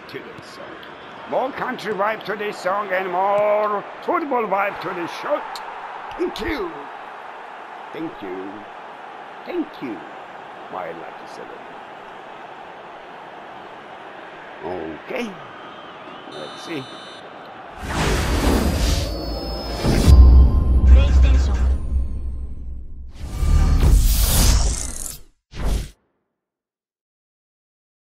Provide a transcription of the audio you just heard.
to this song. More country vibe to this song and more football vibe to this show. Thank you. Thank you. Thank you, my lucky seven. Okay. Let's see.